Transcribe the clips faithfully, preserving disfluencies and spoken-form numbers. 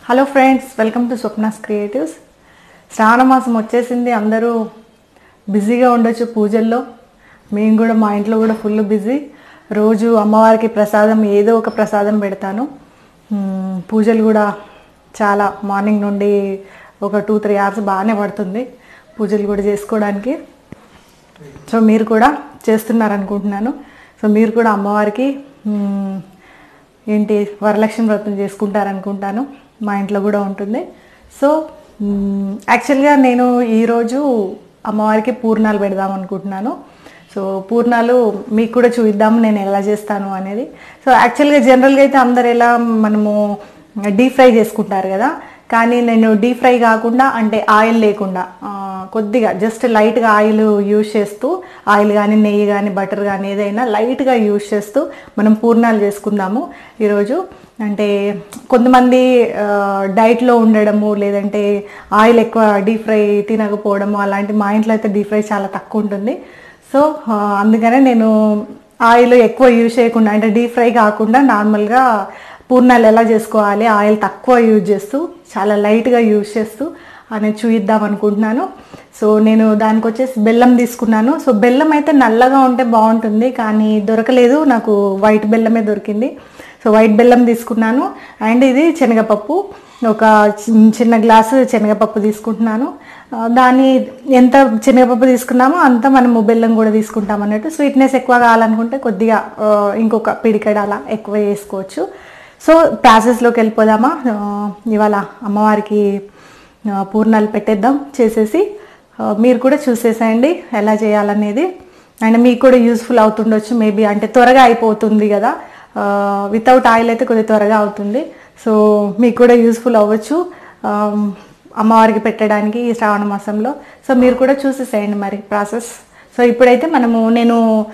Hello friends, welcome to Swapna's creatives. Shravana మాసం వచ్చేసింది. అందరూ బిజీగా ఉండొచ్చు పూజల్లో. మేము కూడా మా ఇంట్లో కూడా ఫుల్ బిజీ. రోజు అమ్మవారికి ప్రసాదం ఏదో ఒక ప్రసాదం పెడతాను. పూజలు కూడా చాలా మార్నింగ్ నుండి ఒక టూ త్రీ అవర్స్ బాగానే పడుతుంది పూజలు కూడా చేసుకోవడానికి. సో మీరు కూడా చేస్తున్నారనుకుంటున్నాను. సో మీరు కూడా అమ్మవారికి ఏంటి వరలక్ష్మి వ్రతం చేసుకుంటారనుకుంటాను. మా ఇంట్లో కూడా ఉంటుంది. సో యాక్చువల్గా నేను ఈరోజు అమ్మవారికి పూర్ణాలు పెడదాం అనుకుంటున్నాను. సో పూర్ణాలు మీకు కూడా చూద్దాము నేను ఎలా చేస్తాను అనేది. సో యాక్చువల్గా జనరల్గా అయితే అందరు ఎలా మనము డీప్ ఫ్రై చేసుకుంటారు కదా, కానీ నేను డీప్ ఫ్రై కాకుండా అంటే ఆయిల్ లేకుండా కొద్దిగా జస్ట్ లైట్గా ఆయిల్ యూజ్ చేస్తూ, ఆయిల్ కానీ నెయ్యి కానీ బటర్ కానీ ఏదైనా లైట్గా యూజ్ చేస్తూ మనం పూర్ణాలు చేసుకుందాము ఈరోజు. అంటే కొంతమంది డైట్లో ఉండడము, లేదంటే ఆయిల్ ఎక్కువ డీప్ ఫ్రై తినకపోవడము అలాంటి. మా ఇంట్లో అయితే డీప్ ఫ్రై చాలా తక్కువ ఉంటుంది. సో అందుకనే నేను ఆయిల్ ఎక్కువ యూజ్ చేయకుండా, అంటే డీప్ ఫ్రై కాకుండా నార్మల్గా పూర్ణాలు ఎలా చేసుకోవాలి ఆయిల్ తక్కువ యూజ్ చేస్తూ చాలా లైట్గా యూజ్ చేస్తూ అనేది చూపిద్దాం అనుకుంటున్నాను. సో నేను దానికి వచ్చేసి బెల్లం తీసుకున్నాను. సో బెల్లం అయితే నల్లగా ఉంటే బాగుంటుంది, కానీ దొరకలేదు నాకు. వైట్ బెల్లమే దొరికింది. సో వైట్ బెల్లం తీసుకున్నాను. అండ్ ఇది శనగపప్పు, ఒక చిన్న గ్లాసు శనగపప్పు తీసుకుంటున్నాను. దాన్ని ఎంత శనగపప్పు తీసుకున్నామో అంత మనము బెల్లం కూడా తీసుకుంటాం అన్నట్టు. స్వీట్నెస్ ఎక్కువ కావాలనుకుంటే కొద్దిగా ఇంకొక పిడికెడ అలా ఎక్కువ వేసుకోవచ్చు. సో ప్రాసెస్లోకి వెళ్ళిపోదామా. ఇవాళ అమ్మవారికి పూర్ణాలు పెట్టేద్దాం చేసేసి. మీరు కూడా చూసేసేయండి ఎలా చేయాలనేది. అండ్ మీకు కూడా యూస్ఫుల్ అవుతుండొచ్చు మేబీ, అంటే త్వరగా అయిపోతుంది కదా. వితౌట్ ఆయిల్ అయితే కొద్దిగా త్వరగా అవుతుంది. సో మీకు కూడా యూస్ఫుల్ అవ్వచ్చు అమ్మవారికి పెట్టడానికి ఈ శ్రావణ మాసంలో. సో మీరు కూడా చూసేసేయండి మరి ప్రాసెస్. సో ఇప్పుడైతే మనము నేను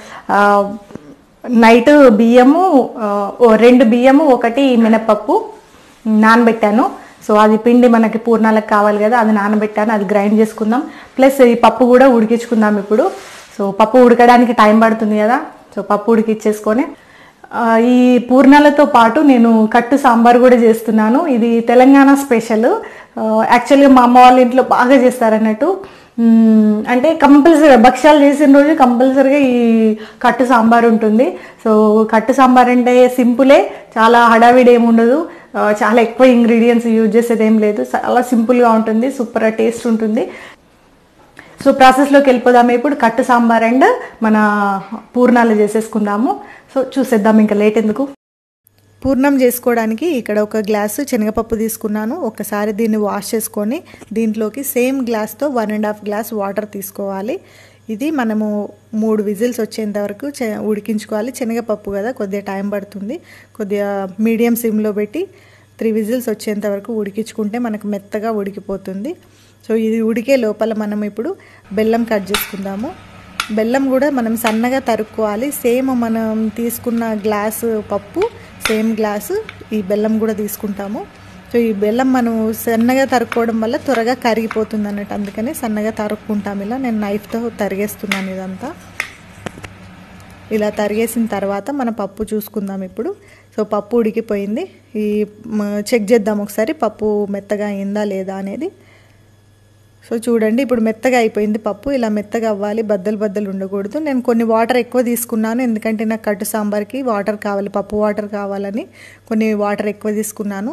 నైట్ బియ్యము రెండు బియ్యము ఒకటి మినపప్పు నానబెట్టాను. సో అది పిండి మనకి పూర్ణాలకు కావాలి కదా, అది నానబెట్టాను. అది గ్రైండ్ చేసుకుందాం. ప్లస్ ఈ పప్పు కూడా ఉడికించుకుందాం ఇప్పుడు. సో పప్పు ఉడకడానికి టైం పడుతుంది కదా. సో పప్పు ఉడికిచ్చేసుకొని ఈ పూర్ణాలతో పాటు నేను కట్టు సాంబార్ కూడా చేస్తున్నాను. ఇది తెలంగాణ స్పెషల్. యాక్చువల్గా మా అమ్మ వాళ్ళ ఇంట్లో బాగా చేస్తారన్నట్టు. అంటే కంపల్సరీగా భక్ష్యాలు చేసిన రోజు కంపల్సరీగా ఈ కట్టు సాంబార్ ఉంటుంది. సో కట్టు సాంబార్ అంటే సింపులే, చాలా హడావిడి ఏమి ఉండదు, చాలా ఎక్కువ ఇంగ్రీడియంట్స్ యూజ్ చేసేది ఏం లేదు, చాలా సింపుల్గా ఉంటుంది, సూపర్ టేస్ట్ ఉంటుంది. సో ప్రాసెస్లోకి వెళ్ళిపోదాము ఇప్పుడు. కట్టు సాంబార్ అండ్ మన పూర్ణాలు చేసేసుకుందాము. సో చూసేద్దాం, ఇంకా లేట్ ఎందుకు. పూర్ణం చేసుకోవడానికి ఇక్కడ ఒక గ్లాసు శనగపప్పు తీసుకున్నాను. ఒకసారి దీన్ని వాష్ చేసుకొని దీంట్లోకి సేమ్ గ్లాస్తో one and half glass water తీసుకోవాలి. ఇది మనము మూడు విజిల్స్ వచ్చేంత వరకు ఉడికించుకోవాలి. శనగపప్పు కదా కొద్దిగా టైం పడుతుంది. కొద్దిగా మీడియం సిమ్లో పెట్టి త్రీ విజిల్స్ వచ్చేంత వరకు ఉడికించుకుంటే మనకు మెత్తగా ఉడికిపోతుంది. సో ఇది ఉడికే లోపల మనం ఇప్పుడు బెల్లం కట్ చేసుకుందాము. బెల్లం కూడా మనం సన్నగా తరుక్కోవాలి. సేమ్ మనం తీసుకున్న గ్లాసు పప్పు సేమ్ గ్లాసు ఈ బెల్లం కూడా తీసుకుంటాము. సో ఈ బెల్లం మనం సన్నగా తరుక్కోవడం వల్ల త్వరగా కరిగిపోతుంది అన్నట్టు, అందుకని సన్నగా తరుక్కుంటాం. ఇలా నేను నైఫ్తో తరిగేస్తున్నాను ఇదంతా. ఇలా తరిగేసిన తర్వాత మన పప్పు చూసుకుందాం ఇప్పుడు. సో పప్పు ఉడికిపోయింది. ఈ చెక్ చేద్దాం ఒకసారి పప్పు మెత్తగా అయిందా లేదా అనేది. సో చూడండి ఇప్పుడు మెత్తగా అయిపోయింది పప్పు. ఇలా మెత్తగా అవ్వాలి, బద్దలు బద్దలు ఉండకూడదు. నేను కొన్ని వాటర్ ఎక్కువ తీసుకున్నాను, ఎందుకంటే నాకు కట్టు సాంబార్కి వాటర్ కావాలి, పప్పు వాటర్ కావాలని కొన్ని వాటర్ ఎక్కువ తీసుకున్నాను.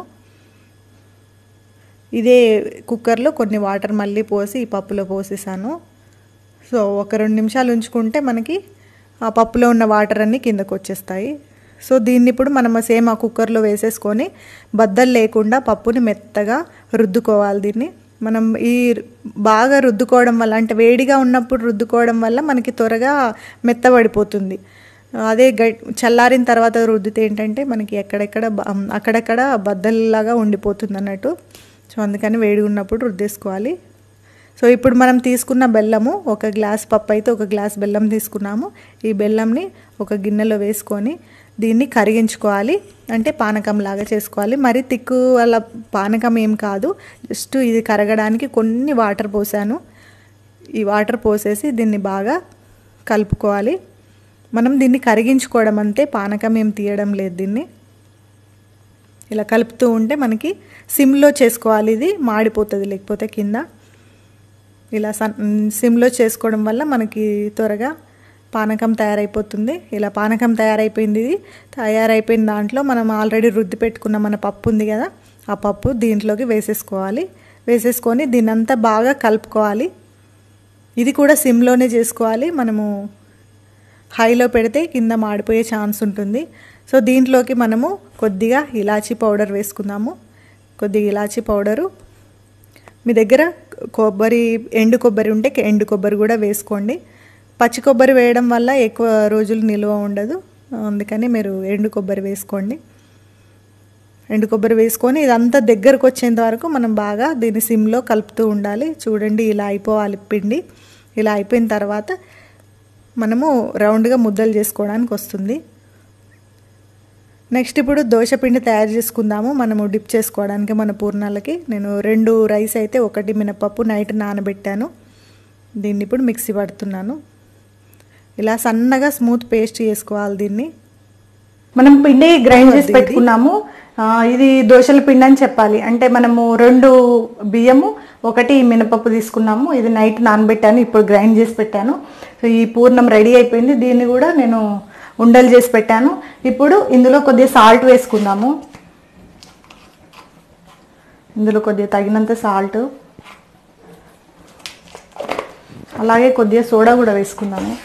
ఇదే కుక్కర్లో కొన్ని వాటర్ మళ్ళీ పోసి ఈ పప్పులో పోసేసాను. సో ఒక రెండు నిమిషాలు ఉంచుకుంటే మనకి ఆ పప్పులో ఉన్న వాటర్ అన్నీ కిందకు వచ్చేస్తాయి. సో దీన్ని ఇప్పుడు మనం సేమ్ ఆ కుక్కర్లో వేసేసుకొని బద్దలు లేకుండా పప్పుని మెత్తగా రుద్దుకోవాలి. దీన్ని మనం ఈ బాగా రుద్దుకోవడం వల్ల, అంటే వేడిగా ఉన్నప్పుడు రుద్దుకోవడం వల్ల మనకి త్వరగా మెత్తబడిపోతుంది. అదే గ చల్లారిన తర్వాత రుద్దితే ఏంటంటే మనకి ఎక్కడెక్కడ అక్కడక్కడ బద్దల్లాగా ఉండిపోతుంది అన్నట్టు. సో అందుకని వేడిగా ఉన్నప్పుడు రుద్దేసుకోవాలి. సో ఇప్పుడు మనం తీసుకున్న బెల్లము, ఒక గ్లాస్ పప్పు అయితే ఒక గ్లాస్ బెల్లం తీసుకున్నాము. ఈ బెల్లంని ఒక గిన్నెలో వేసుకొని దీన్ని కరిగించుకోవాలి, అంటే పానకం లాగా చేసుకోవాలి. మరి తిక్కు అలా పానకం ఏం కాదు, జస్ట్ ఇది కరగడానికి కొన్ని వాటర్ పోసాను. ఈ వాటర్ పోసేసి దీన్ని బాగా కలుపుకోవాలి. మనం దీన్ని కరిగించుకోవడం అంతే, పానకం ఏం తీయడం లేదు దీన్ని. ఇలా కలుపుతూ ఉంటే మనకి సిమ్లో చేసుకోవాలి, ఇది మాడిపోతుంది లేకపోతే కింద. ఇలా సన్ సిమ్లో చేసుకోవడం వల్ల మనకి త్వరగా పానకం తయారైపోతుంది. ఇలా పానకం తయారైపోయింది. ఇది తయారైపోయిన దాంట్లో మనం ఆల్రెడీ రుద్ది పెట్టుకున్న మన పప్పు ఉంది కదా, ఆ పప్పు దీంట్లోకి వేసేసుకోవాలి. వేసేసుకొని దీన్నంతా బాగా కలుపుకోవాలి. ఇది కూడా సిమ్లోనే చేసుకోవాలి, మనము హైలో పెడితే కింద మాడిపోయే ఛాన్స్ ఉంటుంది. సో దీంట్లోకి మనము కొద్దిగా ఇలాచీ పౌడర్ వేసుకుందాము. కొద్దిగా ఇలాచీ పౌడరు, మీ దగ్గర కొబ్బరి ఎండు కొబ్బరి ఉంటే ఎండు కొబ్బరి కూడా వేసుకోండి. పచ్చి కొబ్బరి వేయడం వల్ల ఎక్కువ రోజులు నిల్వ ఉండదు, అందుకని మీరు ఎండు కొబ్బరి వేసుకోండి. ఎండు కొబ్బరి వేసుకొని ఇదంతా దగ్గరకు వచ్చేంత వరకు మనం బాగా దీన్ని సిమ్లో కలుపుతూ ఉండాలి. చూడండి ఇలా అయిపోవాలి పిండి. ఇలా అయిపోయిన తర్వాత మనము రౌండ్గా ముద్దలు చేసుకోవడానికి వస్తుంది. నెక్స్ట్ ఇప్పుడు దోశ పిండి తయారు చేసుకుందాము మనము డిప్ చేసుకోవడానికి మన పూర్ణాలకి. నేను రెండు రైస్ అయితే ఒకటి మినపప్పు నైట్ నానబెట్టాను. దీన్ని ఇప్పుడు మిక్సీ పడుతున్నాను. ఇలా సన్నగా స్మూత్ పేస్ట్ చేసుకోవాలి దీన్ని. మనం పిండి గ్రైండ్ చేసి పెట్టుకున్నాము. ఇది దోశల పిండి అని చెప్పాలి. అంటే మనము రెండు బియ్యము ఒకటి మినపప్పు తీసుకున్నాము. ఇది నైట్ నానబెట్టాను, ఇప్పుడు గ్రైండ్ చేసి పెట్టాను. సో ఈ పూర్ణం రెడీ అయిపోయింది. దీన్ని కూడా నేను ఉండలు చేసి పెట్టాను. ఇప్పుడు ఇందులో కొద్దిగా సాల్ట్ వేసుకుందాము. ఇందులో కొద్దిగా తగినంత సాల్ట్, అలాగే కొద్దిగా సోడా కూడా వేసుకుందాము.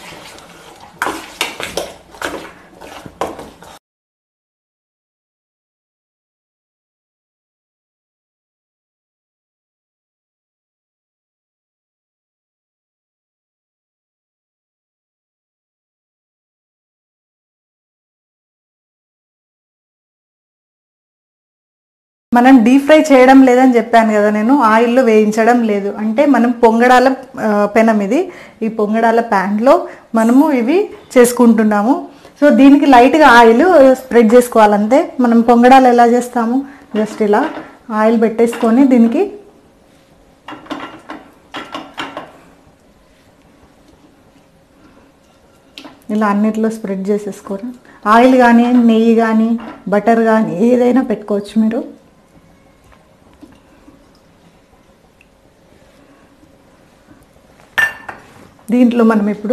మనం డీప్ ఫ్రై చేయడం లేదని చెప్పాను కదా నేను, ఆయిల్లో వేయించడం లేదు. అంటే మనం పొంగడాల పెనం ఇది, ఈ పొంగడాల ప్యాన్లో మనము ఇవి చేసుకుంటున్నాము. సో దీనికి లైట్గా ఆయిల్ స్ప్రెడ్ చేసుకోవాలంతే. మనం పొంగడాలు ఎలా చేస్తాము, జస్ట్ ఇలా ఆయిల్ పెట్టేసుకొని దీనికి ఇలా అన్నిట్లో స్ప్రెడ్ చేసేసుకోరు. ఆయిల్ కానీ నెయ్యి కానీ బటర్ కానీ ఏదైనా పెట్టుకోవచ్చు మీరు. దీంట్లో మనం ఇప్పుడు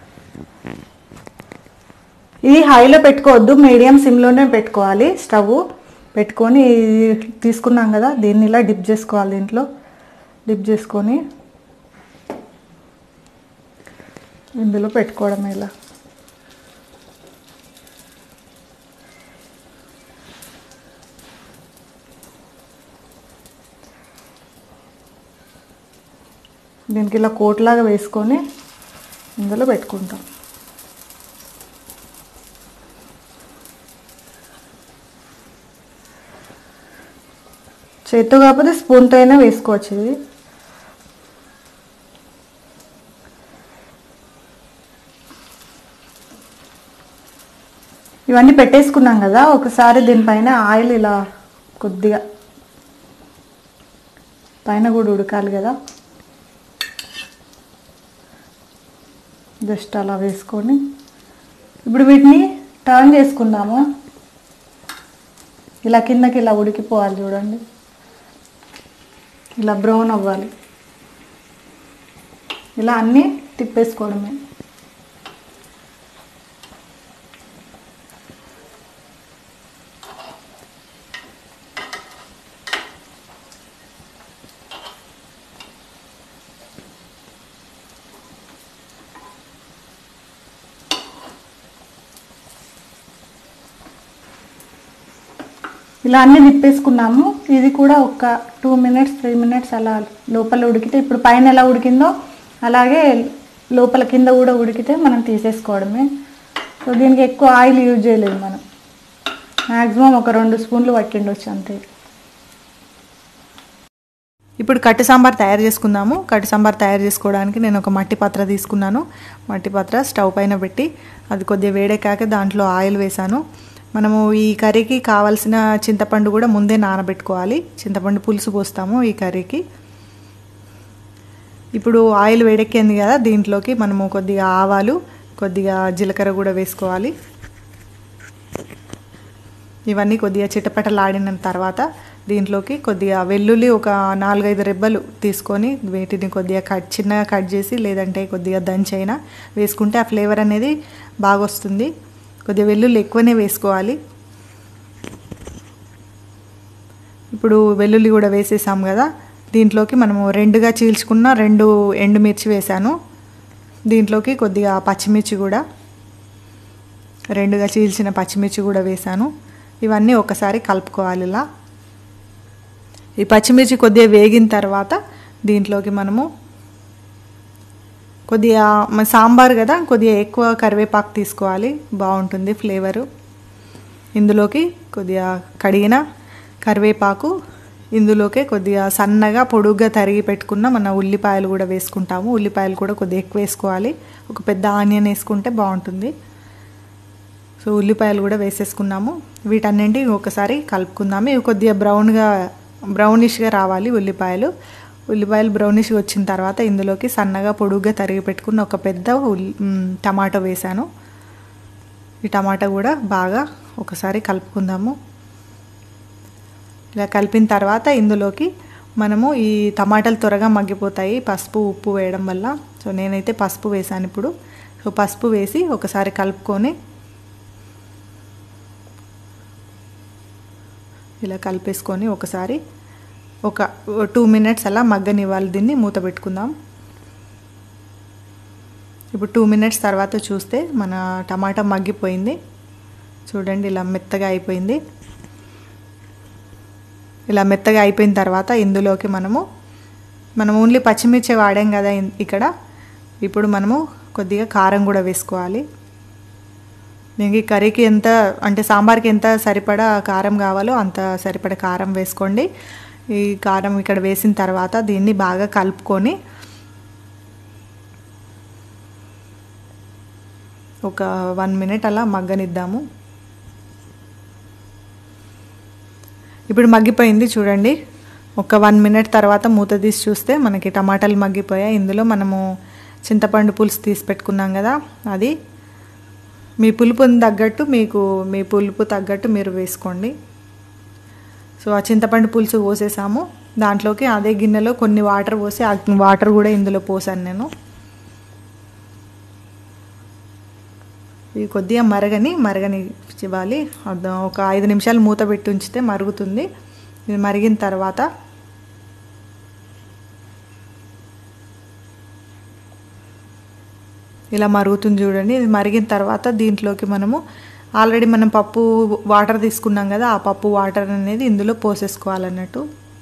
ఇది హైలో పెట్టుకోవద్దు, మీడియం సిమ్లోనే పెట్టుకోవాలి. స్టవ్ పెట్టుకొని తీసుకున్నాం కదా, దీన్ని ఇలా డిప్ చేసుకోవాలి. దీంట్లో డిప్ చేసుకొని ఇందులో పెట్టుకోవడం ఇలా. దీనికి ఇలా కోట్లాగా వేసుకొని ఇందులో పెట్టుకుంటాం. చేత్తో కాకపోతే స్పూన్తో అయినా వేసుకోవచ్చు. ఇది ఇవన్నీ పెట్టేసుకున్నాం కదా, ఒకసారి దీనిపైన ఆయిల్ ఇలా కొద్దిగా పైన కూడా ఉడకాలి కదా, జస్ట్ అలా వేసుకొని ఇప్పుడు వీటిని టర్న్ చేసుకుందాము. ఇలా కిందకి ఇలా ఉడికిపోవాలి చూడండి, ఇలా బ్రౌన్ అవ్వాలి. ఇలా అన్నీ తిప్పేసుకోవడమే. ఇలా అన్నీ తిప్పేసుకున్నాము. ఇది కూడా ఒక టూ మినిట్స్ త్రీ మినిట్స్ అలా లోపల ఉడికితే, ఇప్పుడు పైన ఎలా ఉడికిందో అలాగే లోపల కింద కూడా ఉడికితే మనం తీసేసుకోవడమే. సో దీనికి ఎక్కువ ఆయిల్ యూజ్ చేయలేదు మనం, మ్యాక్సిమం ఒక రెండు స్పూన్లు పట్టిండొచ్చు అంతే. ఇప్పుడు కట్టు సాంబార్ తయారు చేసుకుందాము. కట్టు సాంబార్ తయారు చేసుకోవడానికి నేను ఒక మట్టి పాత్ర తీసుకున్నాను. మట్టి పాత్ర స్టవ్ పైన పెట్టి అది కొద్దిగా వేడెక్కాక దాంట్లో ఆయిల్ వేసాను. మనము ఈ కర్రీకి కావాల్సిన చింతపండు కూడా ముందే నానబెట్టుకోవాలి. చింతపండు పులుసు పోస్తాము ఈ కర్రీకి. ఇప్పుడు ఆయిల్ వేడెక్కింది కదా, దీంట్లోకి మనము కొద్దిగా ఆవాలు కొద్దిగా జీలకర్ర కూడా వేసుకోవాలి. ఇవన్నీ కొద్దిగా చిటపటలాడిన తర్వాత దీంట్లోకి కొద్దిగా వెల్లుల్లి ఒక నాలుగైదు రెబ్బలు తీసుకొని వీటిని కొద్దిగా కట్ చిన్నగా కట్ చేసి లేదంటే కొద్దిగా దంచైనా వేసుకుంటే ఆ ఫ్లేవర్ అనేది బాగా వస్తుంది. కొద్దిగా వెల్లుల్లి ఎక్కువనే వేసుకోవాలి. ఇప్పుడు వెల్లుల్లి కూడా వేసేసాం కదా, దీంట్లోకి మనము రెండుగా చీల్చుకున్న రెండు ఎండుమిర్చి వేసాను. దీంట్లోకి కొద్దిగా పచ్చిమిర్చి కూడా రెండుగా చీల్చిన పచ్చిమిర్చి కూడా వేసాను. ఇవన్నీ ఒకసారి కలుపుకోవాలి. ఇలా ఈ పచ్చిమిర్చి కొద్దిగా వేగిన తర్వాత దీంట్లోకి మనము కొద్దిగా సాంబార్ కదా, కొద్దిగా ఎక్కువ కరివేపాకు తీసుకోవాలి, బాగుంటుంది ఫ్లేవరు. ఇందులోకి కొద్దిగా కడిగిన కరివేపాకు, ఇందులోకే కొద్దిగా సన్నగా పొడుగ్గా తరిగి పెట్టుకున్న మన ఉల్లిపాయలు కూడా వేసుకుంటాము. ఉల్లిపాయలు కూడా కొద్దిగా ఎక్కువ వేసుకోవాలి, ఒక పెద్ద ఆనియన్ వేసుకుంటే బాగుంటుంది. సో ఉల్లిపాయలు కూడా వేసేసుకున్నాము. వీటన్నింటి ఒకసారి కలుపుకుందాము. ఇవి కొద్దిగా బ్రౌన్గా బ్రౌనిష్గా రావాలి ఉల్లిపాయలు. ఉల్లిపాయలు బ్రౌనిష్గా వచ్చిన తర్వాత ఇందులోకి సన్నగా పొడుగ్గా తరిగి పెట్టుకున్న ఒక పెద్ద ఉల్లి టమాటో వేసాను. ఈ టమాటా కూడా బాగా ఒకసారి కలుపుకుందాము. ఇలా కలిపిన తర్వాత ఇందులోకి మనము ఈ టమాటాలు త్వరగా మగ్గిపోతాయి పసుపు ఉప్పు వేయడం వల్ల. సో నేనైతే పసుపు వేసాను ఇప్పుడు. సో పసుపు వేసి ఒకసారి కలుపుకొని ఇలా కలిపేసుకొని ఒకసారి ఒక టూ మినిట్స్ అలా మగ్గనివ్వాలి. దీన్ని మూత పెట్టుకుందాం. ఇప్పుడు టూ మినిట్స్ తర్వాత చూస్తే మన టమాటా మగ్గిపోయింది. చూడండి ఇలా మెత్తగా అయిపోయింది. ఇలా మెత్తగా అయిపోయిన తర్వాత ఇందులోకి మనము మనం ఓన్లీ పచ్చిమిర్చి వాడాం కదా ఇక్కడ. ఇప్పుడు మనము కొద్దిగా కారం కూడా వేసుకోవాలి. దీనికి కర్రీకి ఎంత అంటే సాంబార్కి ఎంత సరిపడా కారం కావాలో అంత సరిపడా కారం వేసుకోండి. ఈ కారం ఇక్కడ వేసిన తర్వాత దీన్ని బాగా కలుపుకొని ఒక వన్ మినిట్ అలా మగ్గనిద్దాము. ఇప్పుడు మగ్గిపోయింది చూడండి. ఒక వన్ మినిట్ తర్వాత మూత తీసి చూస్తే మనకి టమాటాలు మగ్గిపోయాయి. ఇందులో మనము చింతపండు పులుసు తీసి పెట్టుకున్నాం కదా, అది మీ పులుపుని తగ్గట్టు మీకు మీ పులుపు తగ్గట్టు మీరు వేసుకోండి. సో ఆ చింతపండు పులుసు పోసేసాము. దాంట్లోకి అదే గిన్నెలో కొన్ని వాటర్ పోసి ఆ వాటర్ కూడా ఇందులో పోసాను నేను. ఇవి కొద్దిగా మరగని మరగని ఇవ్వాలి. ఒక ఐదు నిమిషాలు మూత పెట్టి ఉంచితే మరుగుతుంది. ఇది మరిగిన తర్వాత ఇలా మరుగుతుంది చూడండి. ఇది మరిగిన తర్వాత దీంట్లోకి మనము ఆల్రెడీ మనం పప్పు వాటర్ తీసుకున్నాం కదా, ఆ పప్పు వాటర్ అనేది ఇందులో పోసేసుకోవాలన్నట్టు.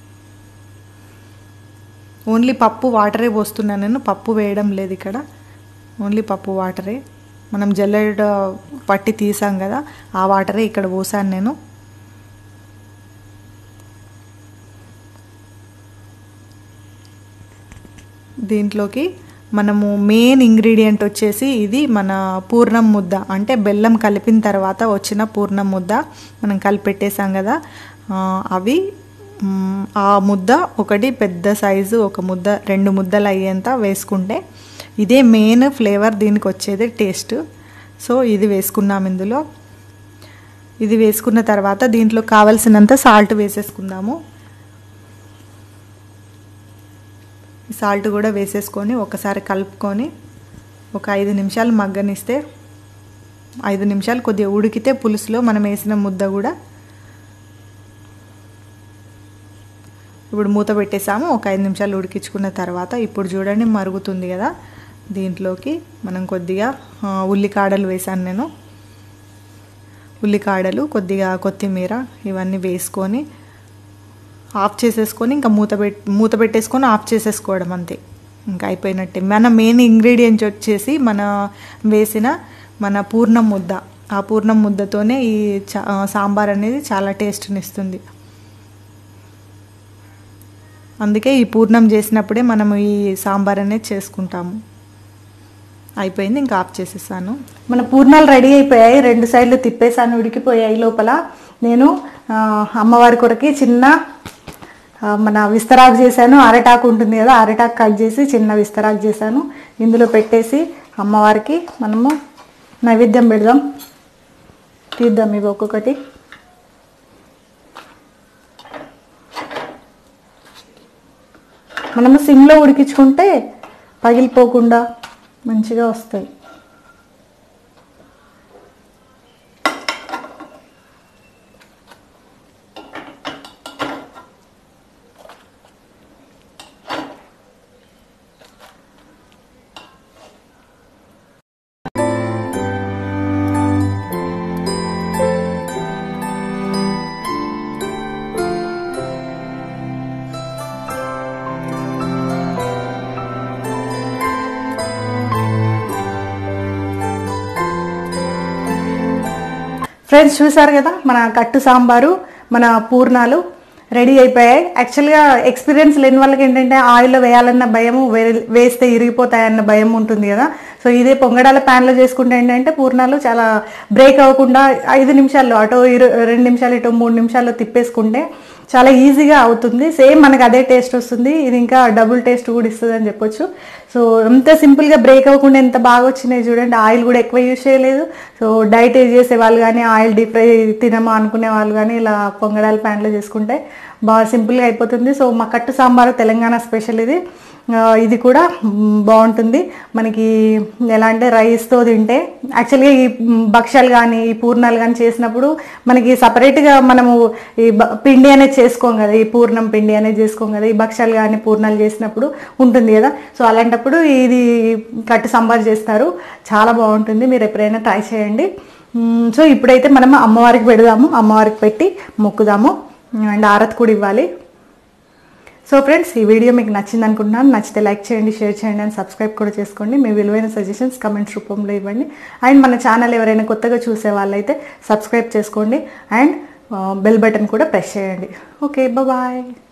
ఓన్లీ పప్పు వాటరే పోస్తున్నాను నేను, పప్పు వేయడం లేదు ఇక్కడ, ఓన్లీ పప్పు వాటరే. మనం జల్లెడ పట్టి తీసాం కదా, ఆ వాటరే ఇక్కడ పోసాను నేను. దీంట్లోకి మనము మెయిన్ ఇంగ్రీడియంట్ వచ్చేసి ఇది మన పూర్ణం ముద్ద, అంటే బెల్లం కలిపిన తర్వాత వచ్చిన పూర్ణం ముద్ద మనం కలిపెట్టేసాం కదా, అవి ఆ ముద్ద ఒకటి పెద్ద సైజు ఒక ముద్ద రెండు ముద్దలు అయ్యేంత వేసుకుంటే ఇదే మెయిన్ ఫ్లేవర్ దీనికి వచ్చేది టేస్ట్. సో ఇది వేసుకున్నాం ఇందులో. ఇది వేసుకున్న తర్వాత దీంట్లో కావలసినంత సాల్ట్ వేసేసుకుందాము. సాల్ట్ కూడా వేసేసుకొని ఒకసారి కలుపుకొని ఒక ఐదు నిమిషాలు మగ్గనిస్తే, ఐదు నిమిషాలు కొద్దిగా ఉడికితే పులుసులో మనం వేసిన ముద్ద కూడా ఇప్పుడు మూత పెట్టేసాము. ఒక ఐదు నిమిషాలు ఉడికించుకున్న తర్వాత ఇప్పుడు చూడండి మరుగుతుంది కదా, దీంట్లోకి మనం కొద్దిగా ఉల్లికాడలు వేసాను నేను. ఉల్లికాడలు కొద్దిగా కొత్తిమీర ఇవన్నీ వేసుకొని ఆఫ్ చేసేసుకొని ఇంకా మూత పెట్ మూత పెట్టేసుకొని ఆఫ్ చేసేసుకోవడం అంతే, ఇంకా అయిపోయినట్టే. మన మెయిన్ ఇంగ్రీడియంట్స్ వచ్చేసి మన వేసిన మన పూర్ణం ముద్ద, ఆ పూర్ణం ముద్దతోనే ఈ సాంబార్ అనేది చాలా టేస్ట్ని ఇస్తుంది. అందుకే ఈ పూర్ణం చేసినప్పుడే మనము ఈ సాంబార్ అనేది చేసుకుంటాము. అయిపోయింది, ఇంకా ఆఫ్ చేసేసాను. మన పూర్ణాలు రెడీ అయిపోయాయి, రెండు సైడ్లు తిప్పేసాను, ఉడికిపోయాయి. లోపల నేను అమ్మవారి కొరకి చిన్న మన విస్తరాకు చేశాను. అరటాకు ఉంటుంది కదా, అరటాకు కట్ చేసి చిన్న విస్తరాకు చేశాను. ఇందులో పెట్టేసి అమ్మవారికి మనము నైవేద్యం పెడదాం. తీద్దాం ఇవి ఒక్కొక్కటి. మనము సిమ్లో ఉడికించుకుంటే పగిలిపోకుండా మంచిగా వస్తాయి. ఫ్రెండ్స్ చూసారు కదా మన కట్టు సాంబారు, మన పూర్ణాలు రెడీ అయిపోయాయి. యాక్చువల్గా ఎక్స్పీరియన్స్ లేని వాళ్ళకి ఏంటంటే ఆయిల్లో వేయాలన్న భయము, వేస్తే ఇరిగిపోతాయన్న భయం ఉంటుంది కదా. సో ఇదే పొంగడాల ప్యాన్లో చేసుకుంటే ఏంటంటే పూర్ణాలు చాలా బ్రేక్ అవ్వకుండా ఐదు నిమిషాల్లో అటో ఇరు రెండు నిమిషాలు ఇటో మూడు నిమిషాల్లో తిప్పేసుకుంటే చాలా ఈజీగా అవుతుంది. సేమ్ మనకు అదే టేస్ట్ వస్తుంది. ఇది ఇంకా డబుల్ టేస్ట్ కూడా ఇస్తుంది అని చెప్పొచ్చు. సో ఎంత సింపుల్గా బ్రేక్ అవ్వకుండా ఎంత బాగా వచ్చినాయి చూడండి. ఆయిల్ కూడా ఎక్కువ యూజ్ చేయలేదు. సో డైట్ చేసే వాళ్ళు కానీ, ఆయిల్ డీప్ ఫ్రై తినమా అనుకునే వాళ్ళు కానీ ఇలా పొంగడాల ప్యాన్లో చేసుకుంటే బాగా సింపుల్గా అయిపోతుంది. సో మా కట్టు సాంబారు తెలంగాణ స్పెషల్ ఇది. ఇది కూడా బాగుంటుంది మనకి. ఎలా అంటే రైస్తో తింటే, యాక్చువల్గా ఈ భక్ష్యాలు కానీ ఈ పూర్ణాలు కానీ చేసినప్పుడు మనకి సపరేట్గా మనము ఈ పిండి అనేది చేసుకోం కదా, ఈ పూర్ణం పిండి అనేది చేసుకోం కదా, ఈ భక్ష్యాలు కానీ పూర్ణాలు చేసినప్పుడు ఉంటుంది కదా. సో అలాంటప్పుడు ఇది కట్టు సాంబార్ చేస్తారు, చాలా బాగుంటుంది. మీరు ఎప్పుడైనా ట్రై చేయండి. సో ఇప్పుడైతే మనం అమ్మవారికి పెడదాము, అమ్మవారికి పెట్టి మొక్కుదాము అండ్ ఆరతి కూడా ఇవ్వాలి. సో ఫ్రెండ్స్ ఈ వీడియో మీకు నచ్చింది అనుకుంటున్నాను. నచ్చితే లైక్ చేయండి, షేర్ చేయండి అండ్ సబ్స్క్రైబ్ కూడా చేసుకోండి. మీ విలువైన సజెషన్స్ కమెంట్స్ రూపంలో ఇవ్వండి. అండ్ మన ఛానల్ ఎవరైనా కొత్తగా చూసే వాళ్ళైతే సబ్స్క్రైబ్ చేసుకోండి అండ్ బెల్ బటన్ కూడా ప్రెస్ చేయండి. Okay bye.